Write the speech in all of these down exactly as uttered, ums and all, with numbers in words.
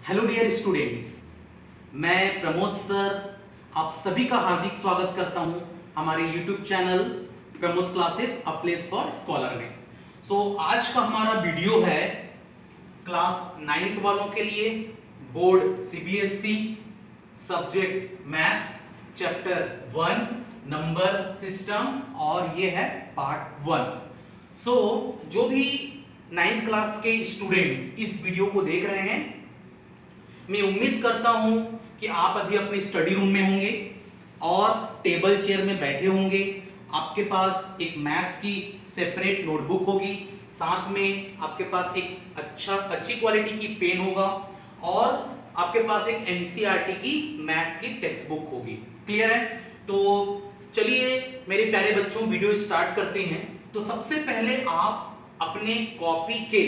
Hello dear students, मैं Pramod sir आप सभी का हार्दिक स्वागत करता हूं हमारे YouTube channel Pramod classes a place for scholar में। सो so, आज का हमारा वीडियो है क्लास नाइन्थ वालों के लिए, board CBSE, subject maths, chapter one number system, और ये है पार्ट वन। सो जो भी नाइन्थ क्लास के स्टूडेंट्स इस वीडियो को देख रहे हैं, मैं उम्मीद करता हूं कि आप अभी अपने स्टडी रूम में होंगे और टेबल चेयर में बैठे होंगे। आपके पास एक मैथ्स की सेपरेट नोटबुक होगी, साथ में आपके पास एक अच्छा अच्छी क्वालिटी की पेन होगा और आपके पास एक एनसीईआरटी की मैथ्स की टेक्स्ट बुक होगी। क्लियर है? तो चलिए मेरे प्यारे बच्चों, वीडियो स्टार्ट करते हैं। तो सबसे पहले आप अपने कॉपी के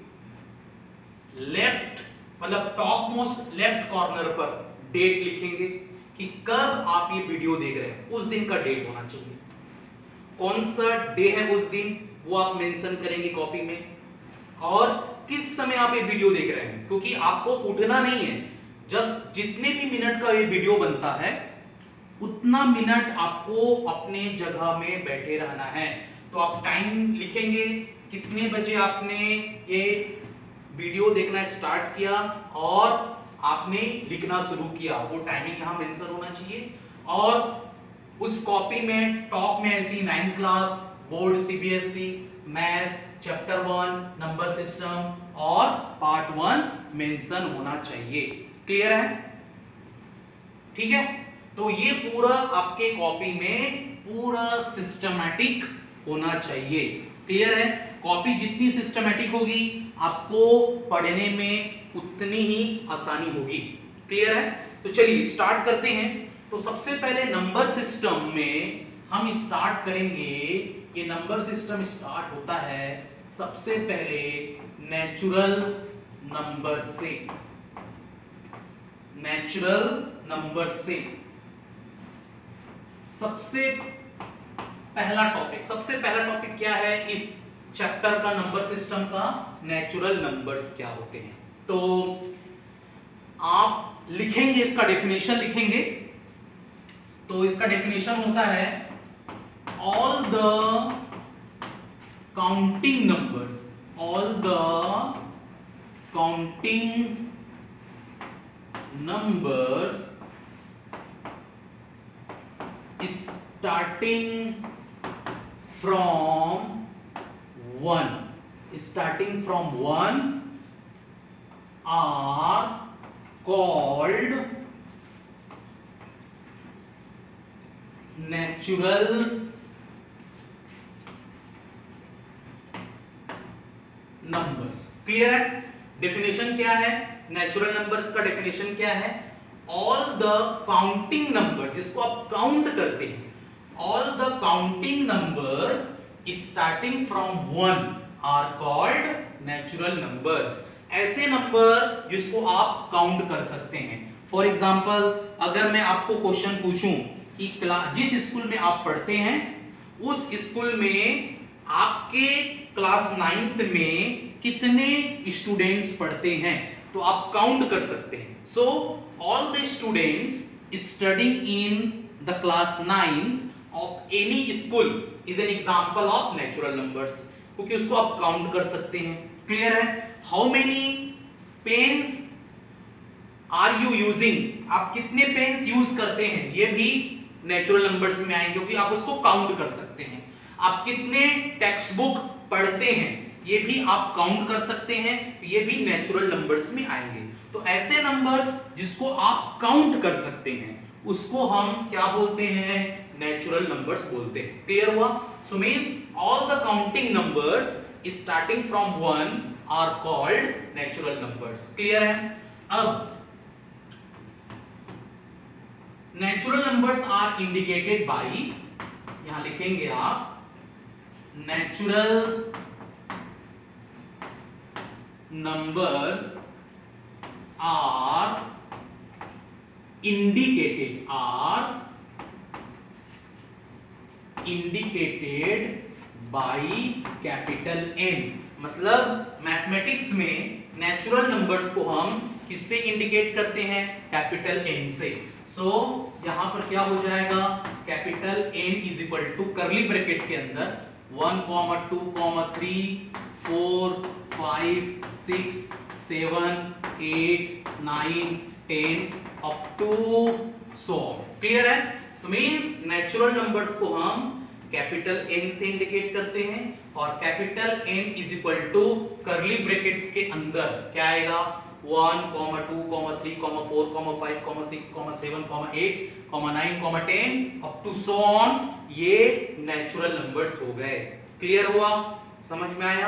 लेफ्ट मतलब टॉप मोस्ट लेफ्ट कॉर्नर पर डेट लिखेंगे कि कब आप ये वीडियो देख रहे हैं, उस दिन का डेट होना चाहिए। कौन सा डे है उस दिन, वो आप मेंशन करेंगे कॉपी में, और किस समय आप ये वीडियो देख रहे हैं, क्योंकि आपको उठना नहीं है। जब जितने भी मिनट का ये वीडियो बनता है उतना मिनट आपको अपने जगह में बैठे रहना है। तो आप टाइम लिखेंगे, कितने बजे आपने ये वीडियो देखना स्टार्ट किया और आपने लिखना शुरू किया, वो टाइमिंग यहां मेंशन होना चाहिए। और उस कॉपी में टॉप में ऐसी ninth class, board CBSE, maths, chapter one, number system और पार्ट वन मेंशन होना चाहिए। क्लियर है? ठीक है, तो ये पूरा आपके कॉपी में पूरा सिस्टमैटिक होना चाहिए। क्लियर है? कॉपी जितनी सिस्टमैटिक होगी आपको पढ़ने में उतनी ही आसानी होगी। क्लियर है? तो चलिए स्टार्ट करते हैं। तो सबसे पहले नंबर सिस्टम में हम स्टार्ट करेंगे। ये नंबर सिस्टम स्टार्ट होता है सबसे पहले नेचुरल नंबर से। नेचुरल नंबर से सबसे पहला टॉपिक सबसे पहला टॉपिक क्या है इस चैप्टर का, नंबर सिस्टम का? नेचुरल नंबर्स क्या होते हैं। तो आप लिखेंगे, इसका डेफिनेशन लिखेंगे। तो इसका डेफिनेशन होता है all the counting numbers all the counting numbers starting from one starting from one are called natural numbers। Clear है? डेफिनेशन क्या है नेचुरल नंबर्स का? डेफिनेशन क्या है? ऑल द काउंटिंग नंबर, जिसको आप काउंट करते हैं, all the counting numbers starting from one are called natural numbers. ऐसे नंबर जिसको आप काउंट कर सकते हैं। फॉर एग्जाम्पल, अगर मैं आपको क्वेश्चन पूछूं कि जिस स्कूल में आप पढ़ते हैं उस स्कूल में आपके क्लास नाइन्थ में कितने स्टूडेंट्स पढ़ते हैं, तो आप काउंट कर सकते हैं। So all the students studying in the class ninth of any school is an example of natural numbers, क्योंकि उसको आप काउंट कर सकते हैं। क्लियर है? How many pens are you using, आप कितने पेन्स यूज करते हैं, ये भी नेचुरल नंबर्स में आएंगे, क्योंकि आप उसको काउंट कर सकते हैं। आप कितने टेक्स्ट बुक पढ़ते हैं, ये भी आप काउंट कर सकते हैं, तो ये भी नेचुरल नंबर्स में आएंगे। तो ऐसे नंबर्स जिसको आप काउंट कर सकते हैं उसको हम क्या बोलते हैं? नेचुरल नंबर्स बोलते हैं। क्लियर हुआ? So means all the counting numbers starting from one are called natural numbers. Clear है? अब natural numbers are indicated by, यहां लिखेंगे आप, natural numbers are indicated are indicated by capital N. मतलब mathematics में नेचुरल नंबर्स को हम किससे इंडिकेट करते हैं? कैपिटल एन से। सो so, यहां पर क्या हो जाएगा? Capital N is equal to curly bracket के अंदर one comma two comma three four five six seven eight nine ten up to so. Clear है? तो मींस नेचुरल नंबर्स को हम कैपिटल एन से इंडिकेट करते हैं और capital N is equal to curly brackets के अंदर क्या आएगा? One comma two comma three comma four comma five comma six comma seven comma eight comma nine comma ten up to so on. ये natural numbers हो गए। Clear हुआ? समझ में आया?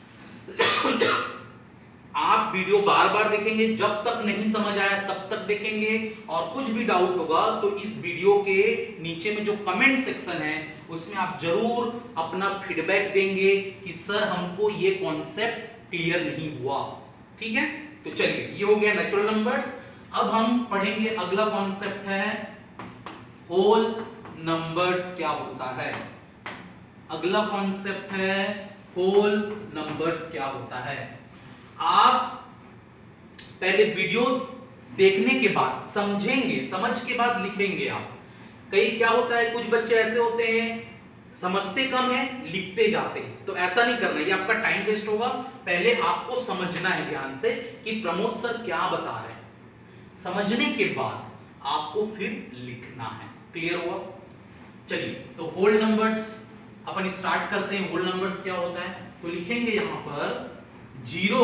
आप वीडियो बार बार देखेंगे, जब तक नहीं समझ आया तब तक देखेंगे, और कुछ भी डाउट होगा तो इस वीडियो के नीचे में जो कमेंट सेक्शन है उसमें आप जरूर अपना फीडबैक देंगे कि सर हमको ये कॉन्सेप्ट क्लियर नहीं हुआ। ठीक है? तो चलिए, ये हो गया नेचुरल नंबर्स। अब हम पढ़ेंगे अगला कॉन्सेप्ट है होल नंबर्स क्या होता है। अगला कॉन्सेप्ट है होल नंबर्स क्या होता है। आप पहले वीडियो देखने के बाद समझेंगे, समझ के बाद लिखेंगे आप। कई क्या होता है, कुछ बच्चे ऐसे होते हैं समझते कम है लिखते जाते हैं, तो ऐसा नहीं करना, ये आपका टाइम वेस्ट होगा। पहले आपको समझना है ध्यान से कि प्रमोद सर क्या बता रहे हैं, समझने के बाद आपको फिर लिखना है। क्लियर हुआ? चलिए, तो होल नंबर्स अपन स्टार्ट करते हैं। होल नंबर्स क्या होता है? तो लिखेंगे यहां पर zero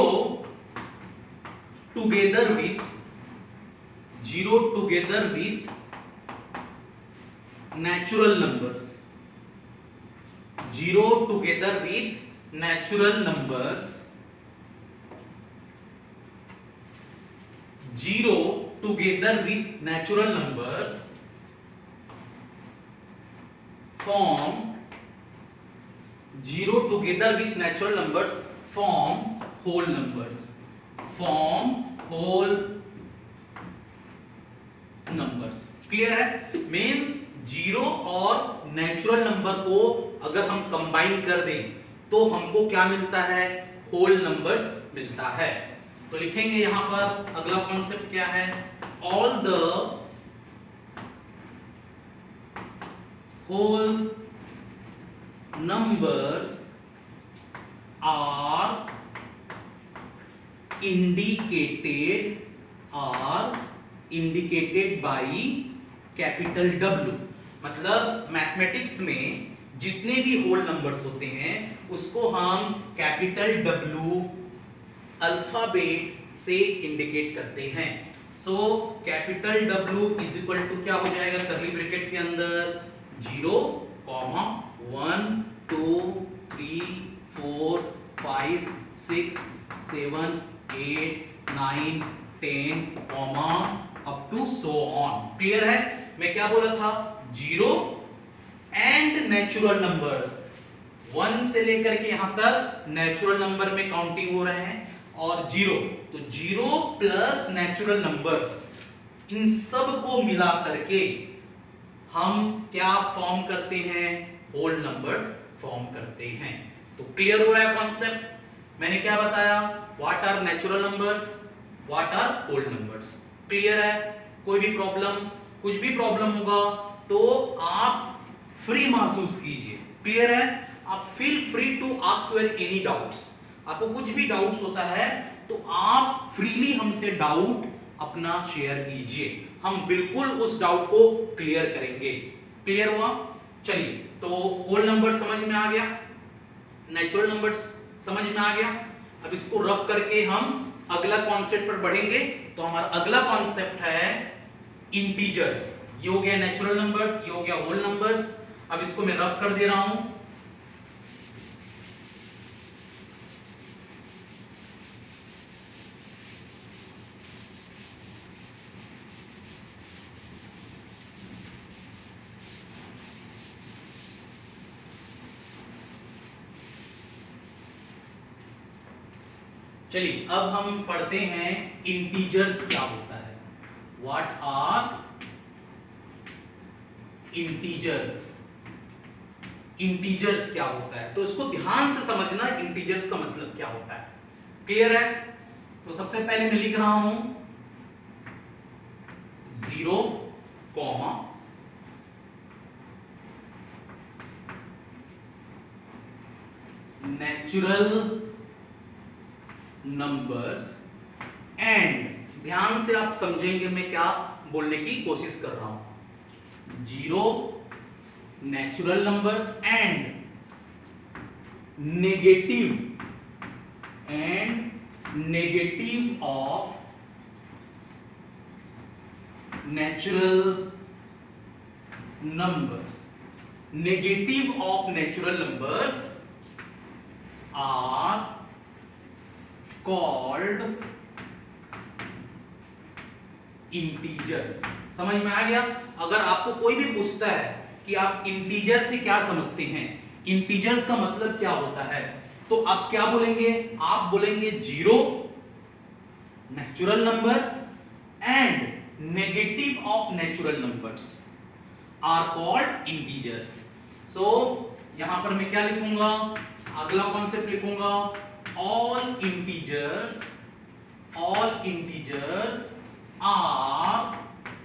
together with zero together with natural numbers zero together with natural numbers zero together with natural numbers form zero together with natural numbers form whole numbers form whole numbers. Clear है? Means zero और natural number को अगर हम combine कर दें तो हमको क्या मिलता है? होल नंबर्स मिलता है। तो लिखेंगे यहां पर अगला कॉन्सेप्ट क्या है? All the whole numbers are indicated are indicated by capital W. मतलब मैथमेटिक्स में जितने भी होल नंबर्स होते हैं उसको हम कैपिटल डब्ल्यू अल्फाबेट से इंडिकेट करते हैं। So capital W is equal to क्या हो जाएगा? कर्ली ब्रैकेट के अंदर zero comma one two three four five six seven eight nine ten comma up to so on. Clear है? मैं क्या बोला था? Zero and natural numbers, one से लेकर के यहां तक नेचुरल नंबर में काउंटिंग हो रहे हैं, और जीरो, तो जीरो प्लस नेचुरल नंबर्स, इन सब को मिला करके हम क्या फॉर्म करते हैं? होल नंबर्स फॉर्म करते हैं। तो क्लियर हो रहा है कॉन्सेप्ट? मैंने क्या बताया? What are natural numbers, what are whole numbers. Clear है? कोई भी प्रॉब्लम, कुछ भी प्रॉब्लम होगा तो आप फ्री महसूस कीजिए। क्लियर है? आप feel free to ask your any doubts. आपको कुछ भी डाउट्स होता है तो आप फ्रीली हमसे डाउट अपना शेयर कीजिए, हम बिल्कुल उस डाउट को क्लियर करेंगे। क्लियर हुआ? चलिए, तो होल नंबर समझ में आ गया, नेचुरल नंबर्स समझ में आ गया। अब इसको रब करके हम अगला कॉन्सेप्ट पर बढ़ेंगे। तो हमारा अगला कॉन्सेप्ट है इंटीजर्स। ये हो गया नेचुरल नंबर्स, ये हो गया होल नंबर्स। अब इसको मैं रब कर दे रहा हूं। चलिए, अब हम पढ़ते हैं इंटीजर्स क्या होता है। What are integers? इंटीजर्स क्या होता है? तो इसको ध्यान से समझना, इंटीजर्स का मतलब क्या होता है। क्लियर है? तो सबसे पहले मैं लिख रहा हूं zero comma natural numbers and, ध्यान से आप समझेंगे मैं क्या बोलने की कोशिश कर रहा हूं, zero natural numbers and negative and negative of natural numbers, negative of natural numbers are called integers. समझ में आ गया? अगर आपको कोई भी पूछता है कि आप इंटीजर से क्या समझते हैं, इंटीजर्स का मतलब क्या होता है, तो आप क्या बोलेंगे? आप बोलेंगे zero natural numbers and negative of natural numbers are called integers. So यहां पर मैं क्या लिखूंगा, अगला कॉन्सेप्ट लिखूंगा, all integers, all integers are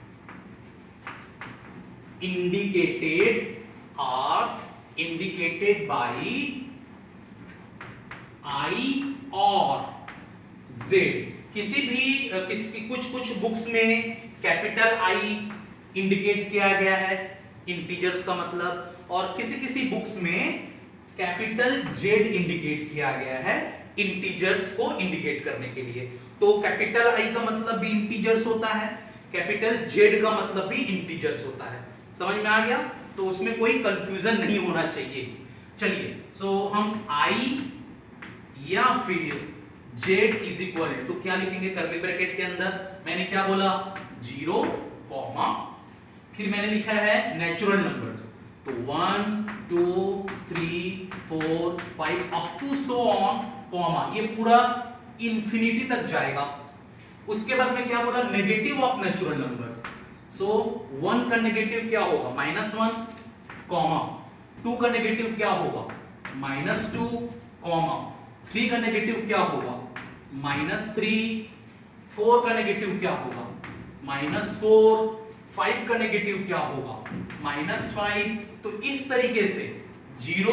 indicated are indicated by I और जेड। किसी भी किसी कुछ कुछ बुक्स में कैपिटल आई इंडिकेट किया गया है इंटीजर्स का मतलब, और किसी किसी बुक्स में कैपिटल जेड इंडिकेट किया गया है इंटीजर्स को इंडिकेट करने के लिए। तो कैपिटल आई का मतलब भी इंटीजर्स होता है, कैपिटल जेड का मतलब भी इंटीजर्स होता है। समझ में आ गया? तो उसमें कोई कंफ्यूजन नहीं होना चाहिए। चलिए, सो हम आई या फिर जेड इज इक्वल टू क्या लिखेंगे कर्ली ब्रैकेट के अंदर? मैंने क्या बोला, जीरो कॉमा, फिर मैंने लिखा है नेचुरल नंबर्स, तो one two three four five up to so on comma, ये पूरा इंफिनिटी तक जाएगा। उसके बाद में क्या बोला, negative of natural numbers. So one का नेगेटिव क्या होगा, माइनस वन कॉमा, टू का नेगेटिव क्या होगा, माइनस टू कॉमा, थ्री का नेगेटिव क्या होगा, माइनस थ्री, फोर का नेगेटिव क्या होगा, माइनस फोर, फाइव का नेगेटिव क्या होगा, माइनस फाइव। तो इस तरीके से zero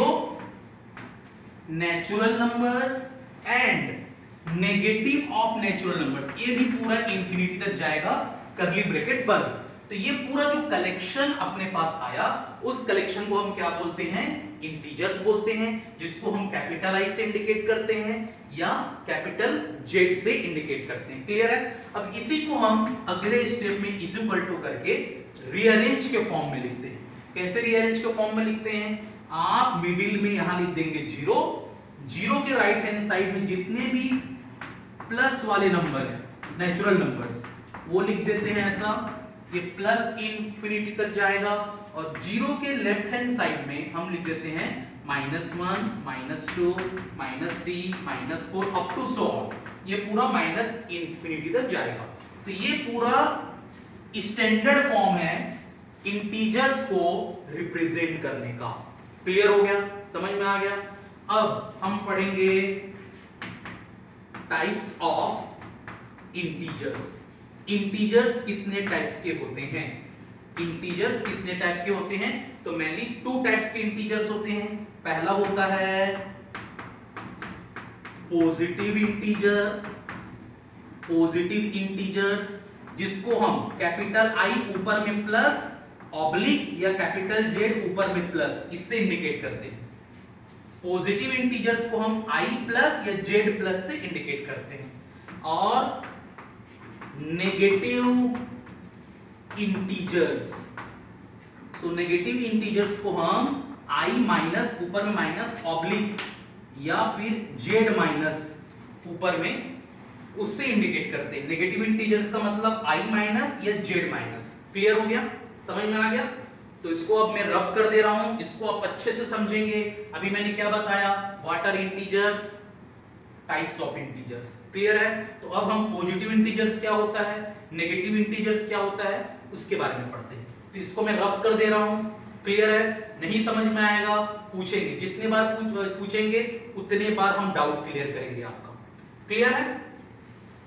natural numbers and negative of natural numbers, ये भी पूरा इंफिनिटी तक जाएगा, कर्ली ब्रैकेट बंद। तो ये पूरा जो कलेक्शन अपने पास आया, उस कलेक्शन को हम क्या बोलते हैं, इंटीजर्स बोलते हैं, जिसको हम कैपिटल आई से इंडिकेट करते हैं या कैपिटल जेड से इंडिकेट करते हैं। क्लियर है? अब इसी को हम अगले स्टेप में इज इक्वल टू करके रीअरेंज के फॉर्म में लिखते हैं। कैसे रीअरेंज के फॉर्म में लिखते हैं? आप मिडिल में यहां लिख देंगे जीरो, जीरो के राइट हैंड साइड में जितने भी प्लस वाले नंबर हैं नेचुरल नंबर्स, वो लिख देते हैं ऐसा, ये प्लस इंफिनिटी तक जाएगा, और जीरो के लेफ्ट हैंड साइड में हम लिख देते हैं minus one, minus two, minus three, minus four up to so on, ये पूरा माइनस इंफिनिटी तक जाएगा। तो ये पूरा स्टैंडर्ड फॉर्म है इंटीजर्स को रिप्रेजेंट करने का। क्लियर हो गया? समझ में आ गया? अब हम पढ़ेंगे टाइप्स ऑफ इंटीजर्स। इंटीजर्स कितने टाइप्स के होते हैं? इंटीजर्स कितने टाइप के होते हैं? तो मेनली टू टाइप्स के इंटीजर्स होते हैं। पहला होता है पॉजिटिव इंटीजर, पॉजिटिव इंटीजर्स जिसको हम कैपिटल आई ऊपर में प्लस ऑब्लिक या कैपिटल जेड ऊपर में प्लस, इससे इंडिकेट करते हैं। पॉजिटिव इंटीजर्स को हम आई प्लस या जेड प्लस से इंडिकेट करते हैं। और negative integers, so negative integers को हम आई माइनस ऊपर में माइनस ऑब्लिक या फिर जेड माइनस ऊपर में, उससे इंडिकेट करते हैं। नेगेटिव इंटीजर्स का मतलब आई माइनस या जेड माइनस। क्लियर हो गया? समझ में आ गया? तो इसको अब मैं रब कर दे रहा हूं, इसको आप अच्छे से समझेंगे। अभी मैंने क्या बताया, what are integers, types of integers. Clear है? तो अब हम पॉजिटिव इंटीजर्स क्या होता है, नेगेटिव इंटीजर्स क्या होता है, उसके बारे में पढ़ते हैं। तो इसको मैं रब कर दे रहा हूं। क्लियर है? नहीं समझ में आएगा पूछेंगे, जितने बार पूछेंगे उतने बार हम डाउट क्लियर करेंगे आपका। क्लियर है?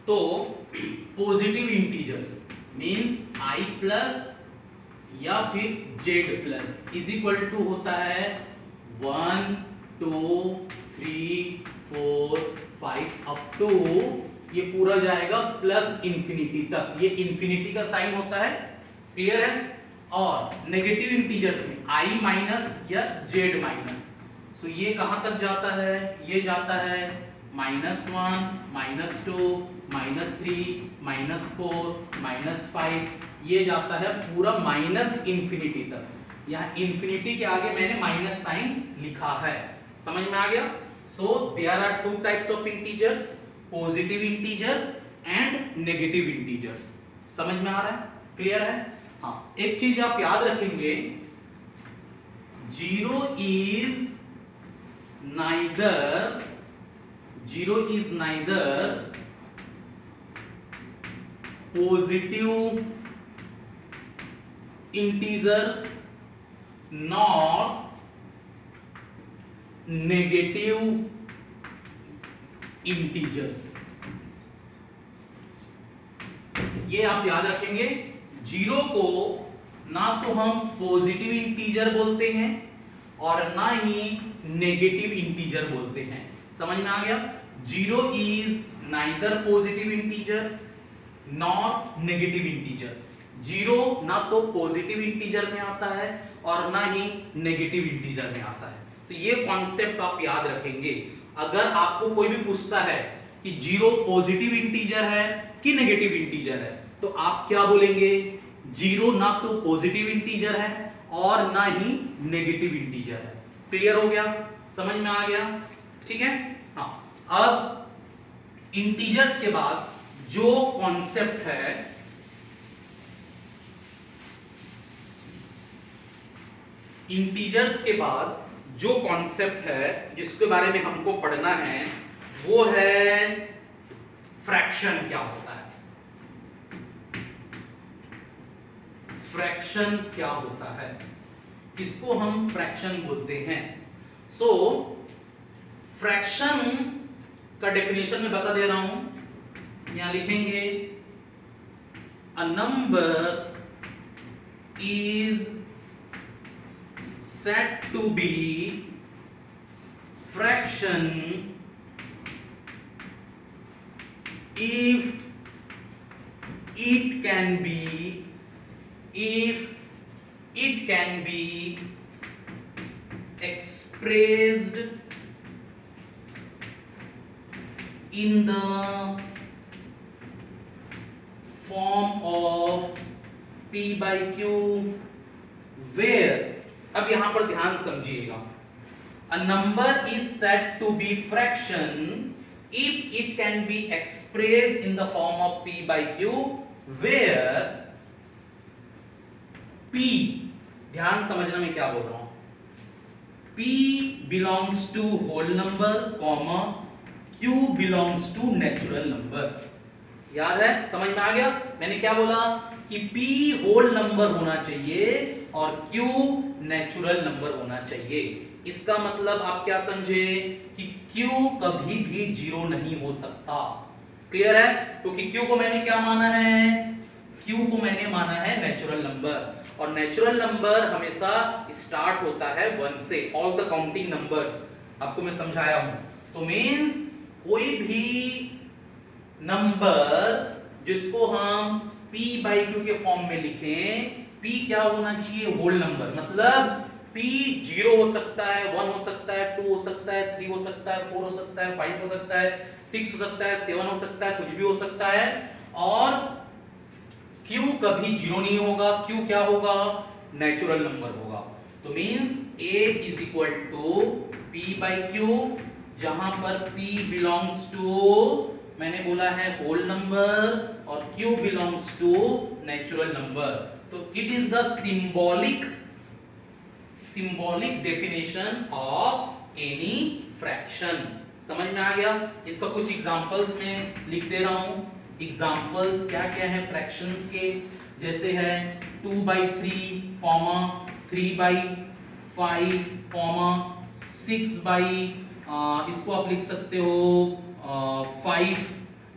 तो positive integers means i plus या फिर z plus is equal to होता है one two three four five up to ये पूरा जाएगा प्लस इंफिनिटी तक, ये इंफिनिटी का साइन होता है, क्लियर है। और नेगेटिव इंटीजर्स में i माइनस या z माइनस, सो ये कहां तक जाता है, ये जाता है minus one minus two minus three minus four minus five, ये जाता है पूरा माइनस इंफिनिटी तक। यहाँ इंफिनिटी के आगे मैंने माइनस साइन लिखा है, समझ में आ गया। So there are two types of integers, positive integers and negative integers. समझ में आ रहा है, क्लियर है। हाँ, एक चीज आप याद रखेंगे, zero is neither zero is neither positive integer not negative integers। ये आप याद रखेंगे, जीरो को ना तो हम पॉजिटिव इंटीजर बोलते हैं और ना ही नेगेटिव इंटीजर बोलते हैं, समझ में आ गया। Zero is neither positive integer not negative integer. Zero ना तो पॉजिटिव इंटीजर में आता है और ना ही नेगेटिव इंटीजर में आता है, तो ये कॉन्सेप्ट आप याद रखेंगे। अगर आपको कोई भी पूछता है कि जीरो पॉजिटिव इंटीजर है कि नेगेटिव इंटीजर है, तो आप क्या बोलेंगे, जीरो ना तो पॉजिटिव इंटीजर है और ना ही नेगेटिव इंटीजर है। क्लियर हो गया, समझ में आ गया, ठीक है। हाँ, अब इंटीजर्स के बाद जो कॉन्सेप्ट है, इंटीजर्स के बाद जो कॉन्सेप्ट है जिसके बारे में हमको पढ़ना है वो है फ्रैक्शन। क्या होता है फ्रैक्शन, क्या होता है, किसको हम फ्रैक्शन बोलते हैं। सो फ्रैक्शन का डेफिनेशन में बता दे रहा हूं, यहां लिखेंगे, a number is said to be fraction if it can be if it can be expressed in the form of p by q where, अब यहां पर ध्यान समझिएगा, a number is said to be fraction if it can be expressed in the form of p by q where p, ध्यान समझना मैं क्या बोल रहा हूं, p belongs to whole number, comma q belongs to natural number। याद है, समझ में आ गया। मैंने क्या बोला कि p होल नंबर होना चाहिए और q नेचुरल नंबर होना चाहिए। इसका मतलब आप क्या समझे कि q कभी भी जीरो नहीं हो सकता। क्लियर है, क्योंकि q को मैंने क्या माना है, q को मैंने माना है नेचुरल नंबर, और नेचुरल नंबर हमेशा स्टार्ट होता है वन से। ऑल द काउंटिंग नंबर्स आपको मैं समझाया हूं। तो मींस कोई भी नंबर जिसको हम p बाई क्यू के फॉर्म में लिखें, p क्या होना चाहिए, होल नंबर। मतलब p जीरो हो सकता है, वन हो सकता है, टू हो सकता है, थ्री हो सकता है, फोर हो सकता है, फाइव हो सकता है, सिक्स हो सकता है, सेवन हो सकता है, कुछ भी हो सकता है। और q कभी जीरो नहीं होगा, q क्या होगा, नेचुरल नंबर होगा। तो means a is equal to p by q, जहां पर p बिलोंग्स टू, मैंने बोला है होल नंबर, और q belongs to natural number. तो it is the symbolic symbolic definition of any fraction. समझ में आ गया। इसका कुछ एग्जांपल्स में लिख दे रहा हूं। एग्जांपल्स क्या क्या है फ्रैक्शंस के, जैसे है two by three comma three by five comma six by, इसको आप लिख सकते हो फाइव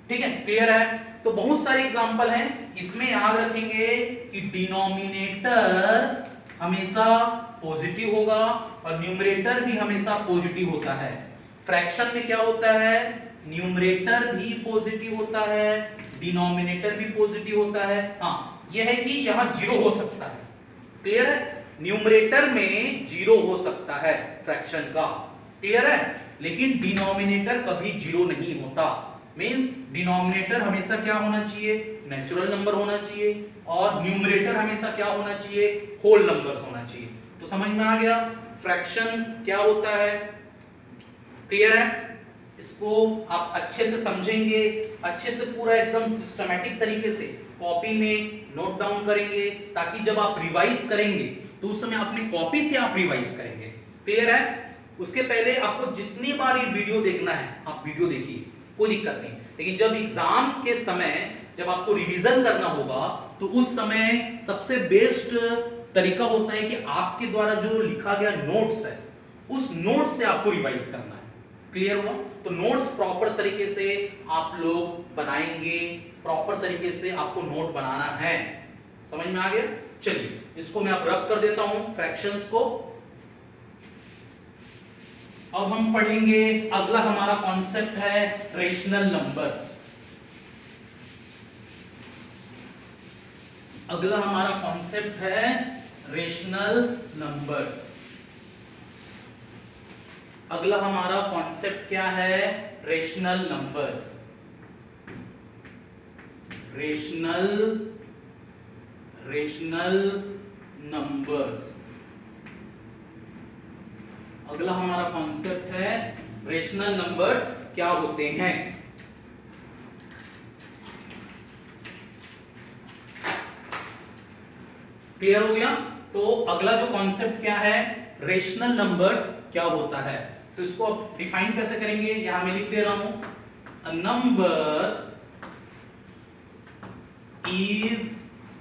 ठीक है, क्लियर है। तो बहुत सारे एग्जांपल हैं, इसमें याद रखेंगे कि डिनोमिनेटर हमेशा पॉजिटिव होगा और न्यूमरेटर भी हमेशा पॉजिटिव होता है। फ्रैक्शन में क्या होता है, न्यूमरेटर भी पॉजिटिव होता है, डिनोमिनेटर भी पॉजिटिव होता है। हाँ, यह है कि यहां जीरो हो सकता है, क्लियर है, न्यूमरेटर में जीरो हो सकता है फ्रैक्शन का, क्लियर है, लेकिन डिनोमिनेटर कभी जीरो नहीं होता। मींस डिनोमिनेटर हमेशा क्या होना चाहिए, नेचुरल नंबर होना चाहिए, और न्यूमरेटर हमेशा क्या होना चाहिए, होल नंबर्स होना चाहिए। तो समझ में आ गया फ्रैक्शन क्या होता है, क्लियर है। इसको आप अच्छे से समझेंगे, अच्छे से पूरा एकदम सिस्टमैटिक तरीके से कॉपी में नोट डाउन करेंगे, ताकि जब आप रिवाइज करेंगे तो उस समय अपने कॉपी से आप रिवाइज करेंगे, क्लियर है। उसके पहले आपको जितनी बार ये वीडियो देखना है आप वीडियो देखिए, कोई दिक्कत नहीं, लेकिन जब एग्जाम के समय जब आपको रिवीजन करना होगा तो उस समय सबसे बेस्ट तरीका होता है कि आपके द्वारा जो लिखा गया नोट्स है उस नोट्स से आपको रिवाइज करना है, क्लियर हुआ। तो नोट्स प्रॉपर तरीके से आप लोग बनाएंगे, प्रॉपर तरीके से आपको नोट बनाना है, समझ में आ गया। चलिए इसको मैं अब रब कर देता हूं फ्रैक्शंस को। अब हम पढ़ेंगे, अगला हमारा कॉन्सेप्ट है रेशनल नंबर। अगला हमारा कॉन्सेप्ट है रेशनल नंबर्स। अगला हमारा कॉन्सेप्ट क्या है, rational numbers. Rational rational numbers अगला हमारा कॉन्सेप्ट है रेशनल नंबर्स क्या होते हैं। क्लियर हो गया। तो अगला जो कॉन्सेप्ट क्या है, रेशनल नंबर्स क्या होता है, तो इसको आप डिफाइन कैसे करेंगे, यहां मैं लिख दे रहा हूं, a number is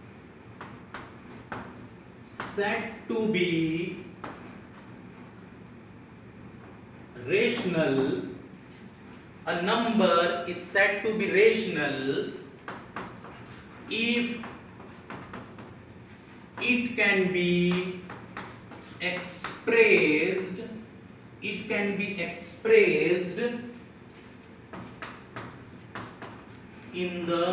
said to be rational. A number is said to be rational if it can be expressed it can be expressed in the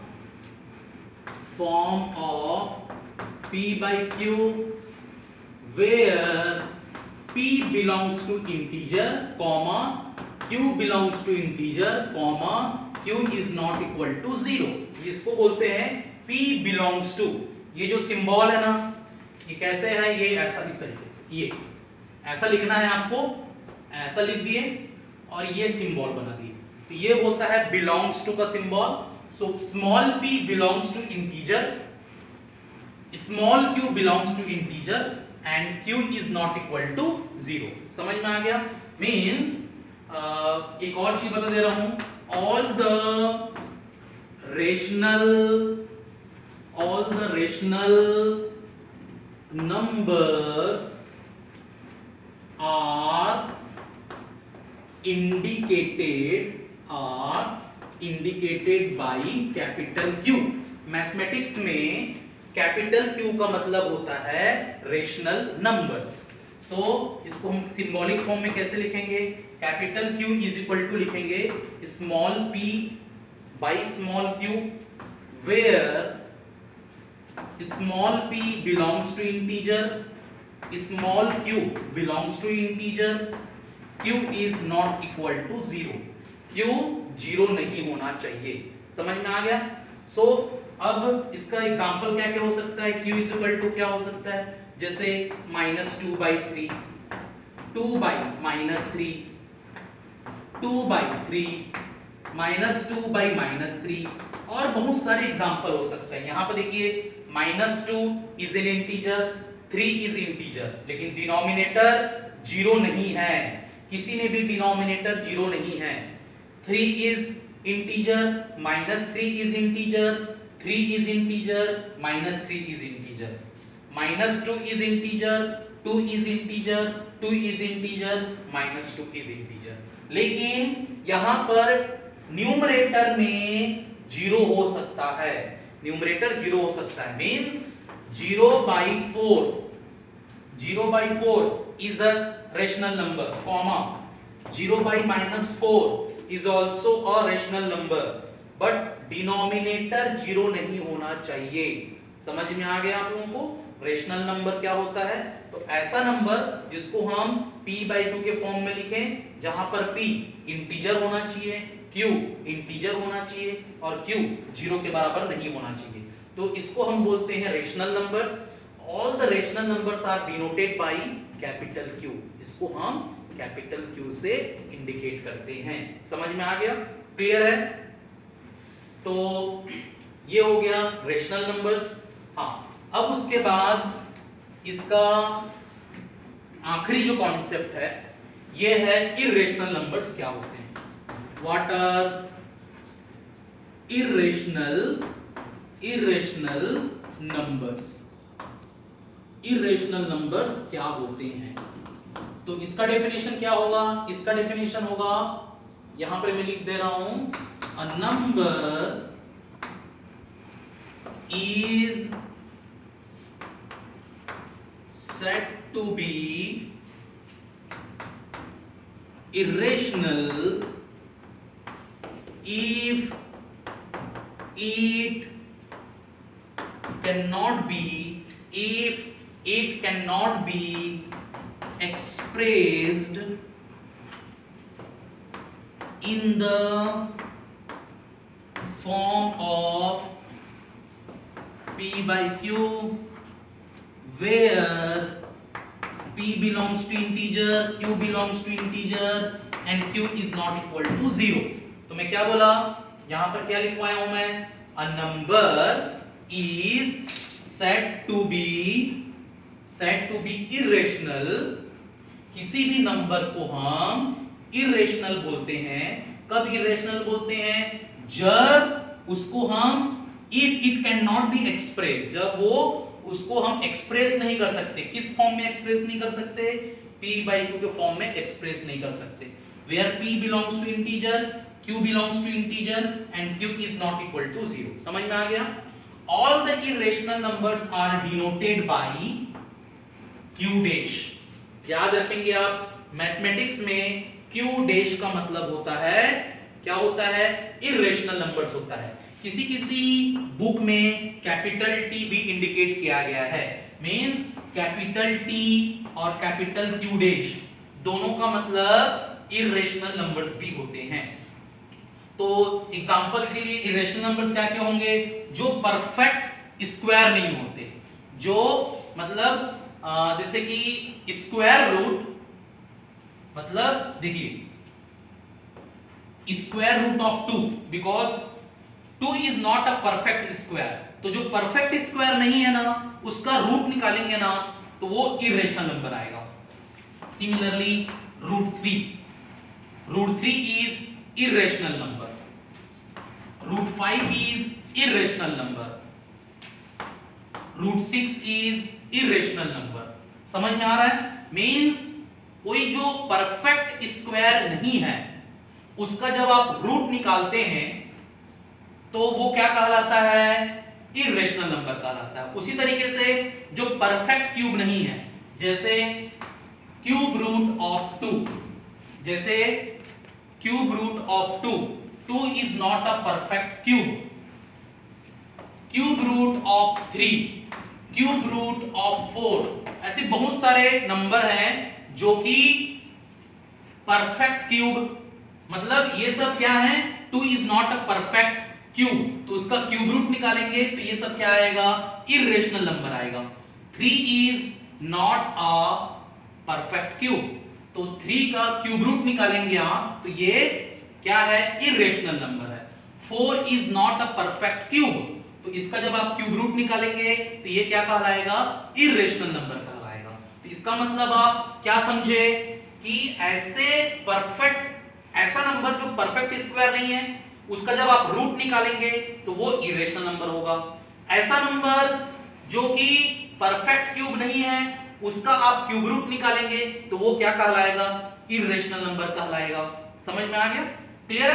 form of P by Q, where P belongs to integer, comma Q belongs to integer, comma Q is not equal to zero। इसको बोलते हैं P belongs to। ये जो symbol है ना, ये कैसे है, ये ऐसा इस तरीके से, ये ऐसा लिखना है आपको, ऐसा लिख दिए और ये सिंबल बना दिए, तो ये होता है belongs to का symbol. So small p belongs to integer, small q belongs to integer and q is not equal to zero। समझ में आ गया। Means uh, एक और चीज बता दे रहा हूं, all the rational all the rational numbers are indicated are indicated by capital Q। Mathematics में कैपिटल Q का मतलब होता है रेशनल नंबर्स। सो so, इसको हम सिंबॉलिक फॉर्म में कैसे लिखेंगे, capital Q is equal to लिखेंगे small p by small q, where small p belongs to integer, small q belongs to integer, q is not equal to zero. q zero नहीं होना चाहिए, समझ में आ गया। सो so, अब इसका एग्जांपल क्या क्या हो सकता है, q इज इक्वल टू क्या हो सकता है, जैसे minus two by three, two by minus three, two by three, minus two by minus three, और बहुत सारे एग्जांपल हो सकते हैं। यहाँ पर देखिए minus two is an integer, three is integer, लेकिन डिनोमिनेटर जीरो नहीं है, किसी में भी डिनोमिनेटर जीरो नहीं है। Three is integer, minus three is integer, three is integer, minus three is integer, minus two is integer, two is integer, two is integer, minus two is integer. लेकिन यहां पर न्यूमरेटर में zero हो सकता है, numerator zero हो सकता है, means zero by four, zero by four is a rational number, comma zero by minus four is also a rational number, but denominator zero नहीं होना चाहिए। समझ में आ गया आप लोगों को रेशनल नंबर क्या होता है? तो ऐसा नंबर जिसको हम p बाई क्यू के फॉर्म में लिखें, जहां पर p इंटीजर होना चाहिए, q इंटीजर होना चाहिए और q जीरो के बराबर नहीं होना चाहिए, तो इसको हम बोलते हैं rational numbers. All the rational numbers are denoted by capital Q, इसको हम कैपिटल Q से इंडिकेट करते हैं। समझ में आ गया? क्लियर है? तो ये हो गया रेशनल नंबर्स। हाँ, अब उसके बाद इसका आखिरी जो कॉन्सेप्ट है ये है इर्रेशनल नंबर्स क्या होते हैं। What are irrational irrational numbers, irrational numbers क्या होते हैं? तो इसका डेफिनेशन क्या होगा? इसका डेफिनेशन होगा, यहां पर मैं लिख दे रहा हूं, a number is said to be irrational if it cannot be if it cannot be expressed in the form of p by q where p belongs to integer, q belongs to integer and q is not equal to zero। तो मैं क्या बोला, यहां पर क्या लिखवाया हूं मैं, a number is said to be said to be irrational, किसी भी नंबर को हम irrational बोलते हैं। कब irrational बोलते हैं? जब उसको हम if it cannot be expressed, जब वो उसको हम एक्सप्रेस नहीं कर सकते। किस फॉर्म में एक्सप्रेस नहीं कर सकते? p by q के फॉर्म में एक्सप्रेस नहीं कर सकते। where p belongs to integer, q belongs to integer and q is not equal to zero। समझ में आ गया? all the irrational numbers are denoted by q dash। याद रखेंगे आप, मैथमेटिक्स में q dash का मतलब होता है, क्या होता है? irrational numbers होता है। किसी किसी बुक में कैपिटल T भी इंडिकेट किया गया है, मींस कैपिटल T और कैपिटल Q डैश दोनों का मतलब इर्रेशनल नंबर्स भी होते हैं। तो एग्जांपल के लिए इर्रेशनल नंबर्स क्या क्या होंगे? जो परफेक्ट स्क्वायर नहीं होते, जो मतलब जैसे कि स्क्वायर रूट, मतलब देखिए square root of two, because two is not a perfect square. तो जो परफेक्ट स्क्वायर नहीं है ना, उसका रूट निकालेंगे ना तो वो इर्रेशनल नंबर आएगा। Similarly root three, root three is irrational number, root five is irrational number, root six is irrational number. समझ में आ रहा है? मींस कोई जो परफेक्ट स्क्वायर नहीं है उसका जब आप रूट निकालते हैं तो वो क्या कहलाता है? इर्रेशनल नंबर कहलाता है। उसी तरीके से जो परफेक्ट क्यूब नहीं है, जैसे क्यूब रूट ऑफ टू, जैसे cube root of two, two is not a perfect cube. Cube root of three, cube root of four, ऐसे बहुत सारे नंबर हैं जो कि परफेक्ट क्यूब, मतलब ये सब क्या है? Two is not a perfect cube, तो उसका क्यूब रूट निकालेंगे तो ये सब क्या आएगा? इर्रेशनल नंबर आएगा। Three is not a perfect cube, तो थ्री का क्यूब रूट निकालेंगे आप तो ये क्या है? इर्रेशनल नंबर है। Four is not a perfect cube, तो इसका जब आप क्यूब रूट निकालेंगे तो ये क्या कहलाएगा? इर्रेशनल नंबर कहलाएगा। तो इसका मतलब आप क्या समझे कि ऐसे परफेक्ट, ऐसा नंबर जो परफेक्ट स्क्वायर नहीं है उसका जब आप रूट निकालेंगे तो वो इरेशनल नंबर होगा। ऐसा नंबर जो कि परफेक्ट क्यूब नहीं है उसका आप क्यूब रूट निकालेंगे तो वो क्या कहलाएगा? इरेशनल नंबर कहलाएगा। समझ में आ गया? क्लियर है?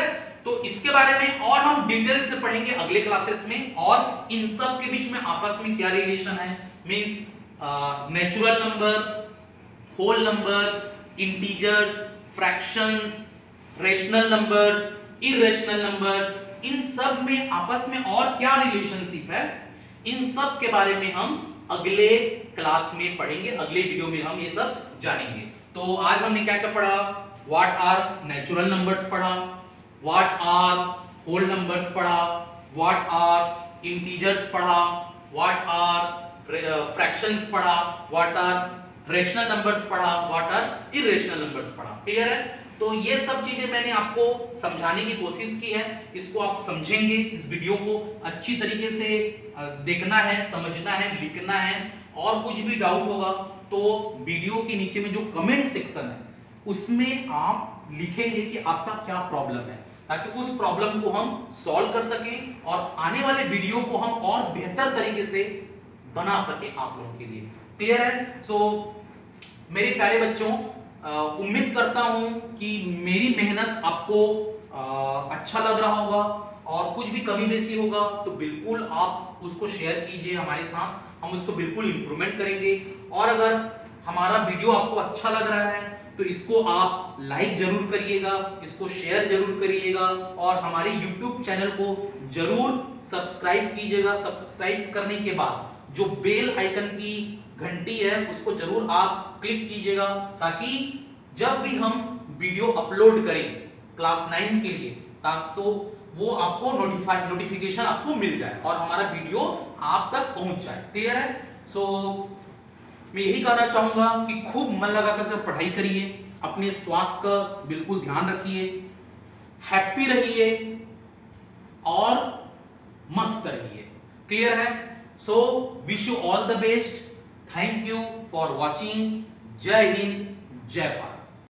तो इसके बारे में और हम डिटेल से पढ़ेंगे अगले क्लासेस में, और इन सब के बीच में आपस में क्या रिलेशन है, means natural number, whole numbers, integers, fractions, rational numbers, irrational numbers, इन सब में आपस में और क्या रिलेशनशिप है, इन सब के बारे में हम अगले क्लास में पढ़ेंगे, अगले वीडियो में हम ये सब जानेंगे। तो आज हमने क्या क्या पढ़ा, व्हाट आर नेचुरल नंबर्स पढ़ा, व्हाट आर होल नंबर्स पढ़ा, व्हाट आर इंटीजर्स पढ़ा, व्हाट आर फ्रैक्शंस पढ़ा, व्हाट आर रेशनल नंबर्स पढ़ा, व्हाट आर इरेशनल नंबर्स पढ़ा। क्लियर है? तो ये सब चीजें मैंने आपको समझाने की कोशिश की है, इसको आप समझेंगे, इस वीडियो को अच्छी तरीके से देखना है, समझना है, लिखना है, और कुछ भी डाउट होगा तो वीडियो के नीचे में जो कमेंट सेक्शन है उसमें आप लिखेंगे कि आपका क्या प्रॉब्लम है, ताकि उस प्रॉब्लम को हम सॉल्व कर सकें और आने वाले वीडियो को हम और बेहतर तरीके से बना सके आप लोगों के लिए। क्लियर है? सो so, मेरे प्यारे बच्चों, उम्मीद करता हूं कि मेरी मेहनत आपको आ, अच्छा लग रहा होगा, और कुछ भी कमी बेसी होगा तो बिल्कुल आप उसको शेयर कीजिए हमारे साथ, हम उसको बिल्कुल इंप्रूवमेंट करेंगे। और अगर हमारा वीडियो आपको अच्छा लग रहा है तो इसको आप लाइक जरूर करिएगा, इसको शेयर जरूर करिएगा, और हमारे यूट्यूब चैनल को जरूर सब्सक्राइब कीजिएगा। सब्सक्राइब करने के बाद जो बेल आइकन की घंटी है उसको जरूर आप क्लिक कीजिएगा, ताकि जब भी हम वीडियो अपलोड करें क्लास नाइन के लिए, ताकि तो वो आपको नोटिफाई नोटिफिकेशन आपको मिल जाए और हमारा वीडियो आप तक पहुंच जाए। क्लियर है? सो so, मैं यही कहना चाहूंगा कि खूब मन लगा करके पढ़ाई करिए, अपने स्वास्थ्य का बिल्कुल ध्यान रखिए, हैप्पी रहिए और मस्त रहिए। क्लियर है? So wish you all the best. Thank you for watching. जय हिंद, जय भारत।